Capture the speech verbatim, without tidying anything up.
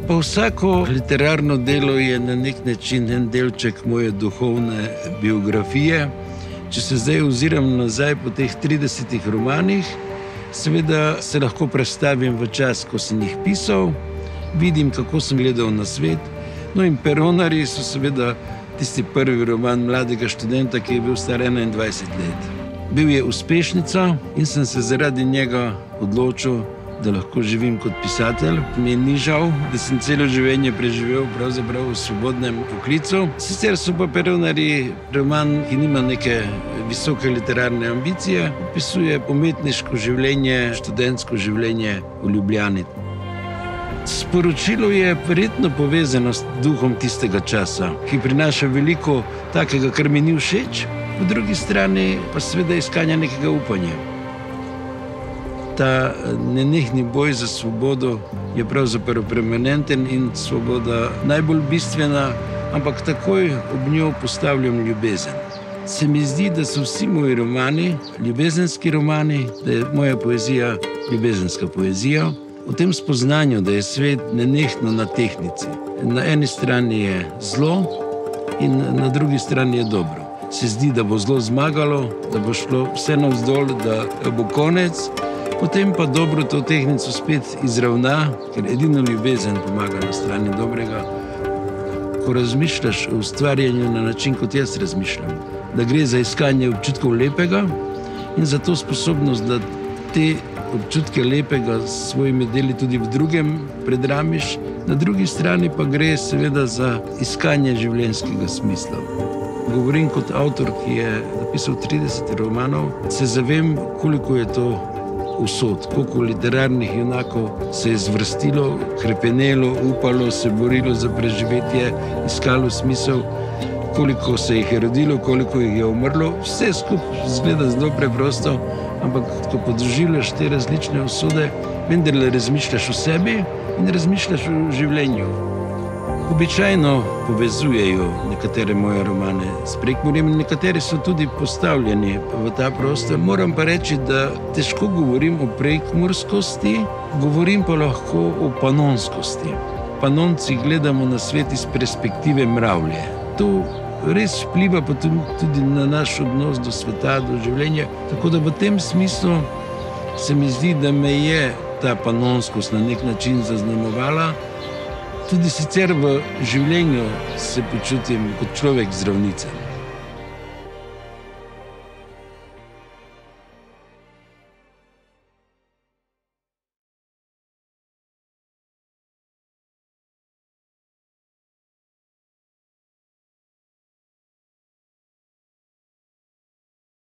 Pa vsako literarno delo je na nek način en delček moje duhovne biografije. Če se zdaj oziram nazaj po teh tridesetih romanih, seveda se lahko prestavim v čas, ko sem jih pisal, vidim, kako sem gledal na svet. No in Peronarji so seveda tisti prvi roman mladega študenta, ki je bil star enaindvajset let. Bil je uspešnica in sem se zaradi njega odločil, da lahko živim kot pisatelj. Mi je ni žal, da sem celo življenje preživel pravzaprav v svobodnem poklicu. Sicer so pa Peronarji roman, ki nima neke visoke literarne ambicije, opisuje umetniško življenje, študentsko življenje v Ljubljani. Sporočilo je verjetno povezano s duhom tistega časa, ki prinaša veliko takega, kar mi ni všeč, po drugi strani pa seveda iskanja nekega upanja. Ta nenehni boj za svobodo je pravzaprav permanenten in svoboda najbolj bistvena, ampak takoj ob njo postavljam ljubezen. Se mi zdi, da so vsi moji romani ljubezenski romani, da je moja poezija ljubezenska poezija. V tem spoznanju, da je svet nenehno na tehtnici. Na eni strani je zlo in na drugi strani je dobro. Se zdi, da bo zlo zmagalo, da bo šlo vse navzdol, da bo konec, potem pa dobro to tehtnico spet izravna, ker edino ljubezen pomaga na strani dobrega. Ko razmišljaš o ustvarjanju na način, kot jaz razmišljam, da gre za iskanje občutkov lepega in za to sposobnost, da te občutke lepega s svojimi deli tudi v drugem predramiš, na drugi strani pa gre seveda za iskanje življenjskega smisla. Govorim kot avtor, ki je napisal trideset romanov, se zavem, koliko je to usod, koliko literarnih junakov se je zvrstilo, hrepenelo, upalo, se borilo za preživetje, iskalo smisel, koliko se jih je rodilo, koliko jih je umrlo. Vse skupaj zgleda zelo preprosto, ampak ko podživljaš te različne usode, vendarle razmišljaš o sebi in razmišljaš o življenju. Običajno povezujejo nekatere moje romane s Prekmurjem, nekateri so tudi postavljeni v ta prostor. Moram pa reči, da težko govorim o prekmurskosti, govorim pa lahko o panonskosti. Panonci gledamo na svet iz perspektive mravlje. To res vpliva pa tudi na naš odnos do sveta, do življenja. Tako da v tem smislu se mi zdi, da me je ta panonskost na nek način zaznamovala. Tudi sicer v življenju se počutim kot človek z ravnice.